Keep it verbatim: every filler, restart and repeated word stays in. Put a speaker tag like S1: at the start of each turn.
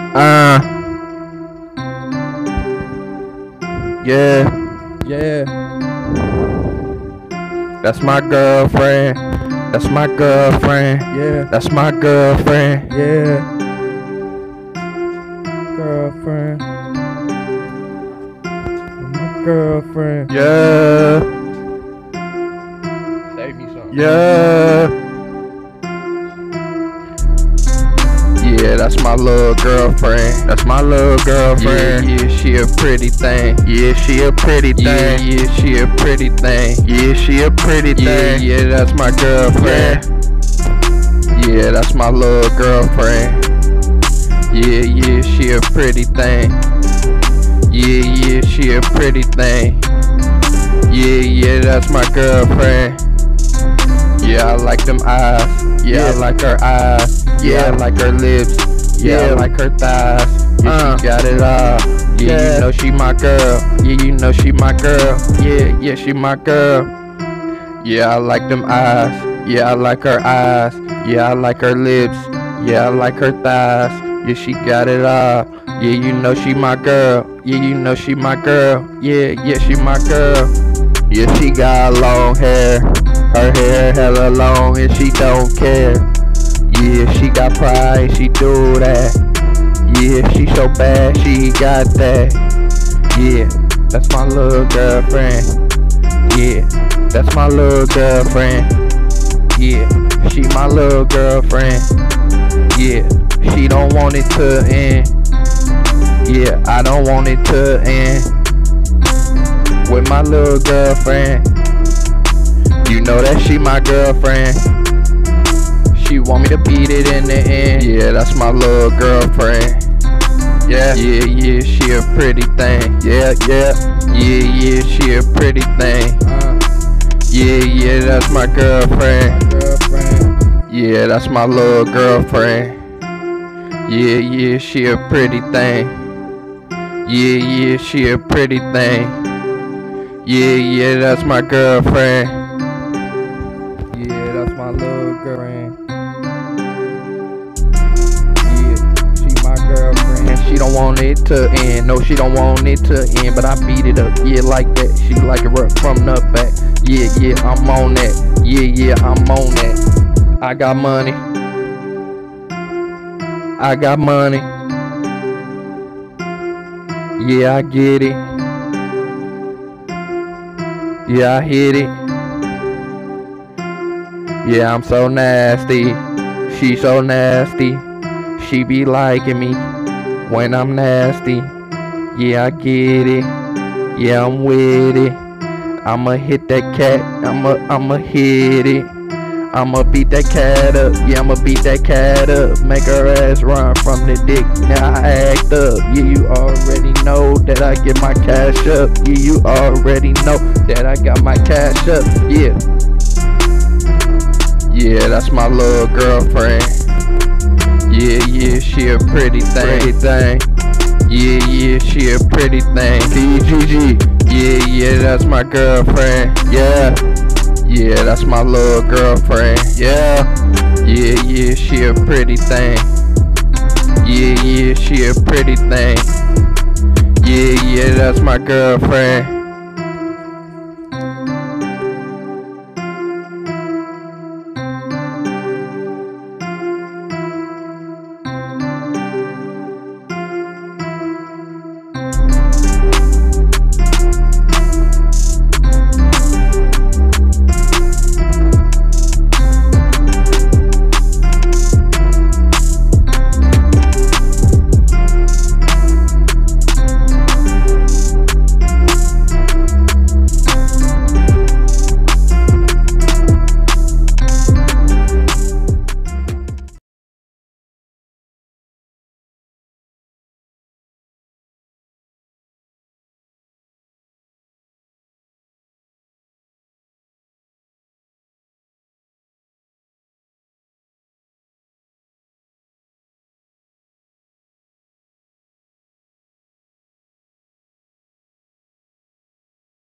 S1: Uh, yeah,
S2: Yeah,
S1: that's my girlfriend. That's my girlfriend.
S2: yeah,
S1: That's my girlfriend.
S2: yeah. Girlfriend. My girlfriend.
S1: Yeah,
S2: Save me some.
S1: yeah. Yeah, that's my little girlfriend. That's my little girlfriend. Yeah, yeah, she a pretty thing. Yeah, she a pretty thing. Yeah, yeah, she a pretty thing. Yeah, she a pretty thing. Yeah, yeah, that's my girlfriend. Yeah, that's my little girlfriend. Yeah, yeah, she a pretty thing. Yeah, yeah, she a pretty thing. Yeah, yeah, that's my girlfriend. Yeah, I like them eyes. Yeah, I
S2: Yeah.
S1: like her eyes. Yeah, I like her lips. Yeah, I
S2: Yeah.
S1: like her thighs. Yeah,
S2: Uh.
S1: she got it all. Yeah,
S2: Yeah.
S1: you know she my girl. Yeah, you know she my girl. Yeah, yeah, she my girl. Yeah, I like them eyes. Yeah, I like her eyes. Yeah, I like her lips. Yeah, I like her thighs. Yeah, she got it all. Yeah, you know she my girl. Yeah, you know she my girl. Yeah, yeah, she my girl. Yeah, she got long hair. Her hair hella long and she don't care. Yeah, she got pride, she do that. Yeah, she so bad, she got that. Yeah, that's my little girlfriend. Yeah, that's my little girlfriend. Yeah, she my little girlfriend. Yeah, she don't want it to end. Yeah, I don't want it to end. With my little girlfriend. You know that she my girlfriend. She want me to beat it in the end. Yeah, that's my little girlfriend. Yeah, yeah, yeah, she a pretty thing. Yeah, yeah, yeah, yeah, she a pretty thing.
S2: Uh,
S1: Yeah, yeah, that's my girlfriend.
S2: girlfriend.
S1: Yeah, that's my little girlfriend. Yeah, yeah, she a pretty thing. Yeah, yeah, she a pretty thing. Yeah, yeah, that's my girlfriend.
S2: Yeah, that's my little girlfriend. Yeah, she my girlfriend.
S1: And she don't want it to end. No, she don't want it to end. But I beat it up, yeah, like that. She like it right from the back. Yeah, yeah, I'm on that. Yeah, yeah, I'm on that. I got money. I got money. Yeah, I get it. Yeah, I hit it. Yeah, I'm so nasty. She so nasty. She be liking me when I'm nasty. Yeah, I get it. Yeah, I'm with it. I'ma hit that cat. I'ma I'ma hit it. I'ma beat that cat up. Yeah, I'ma beat that cat up. Make her ass run from the dick. Now I act up. Yeah, you already know that I get my cash up. Yeah, you already know that I got my cash up. Yeah. Yeah, that's my little girlfriend. Yeah, yeah, she a pretty thing. Pretty thing. Yeah, yeah, she a pretty thing. T G G. Yeah, yeah, that's my girlfriend. Yeah. Yeah, that's my little girlfriend. Yeah. Yeah, yeah, she a pretty thing. Yeah, yeah, she a pretty thing. Yeah, yeah, that's my girlfriend.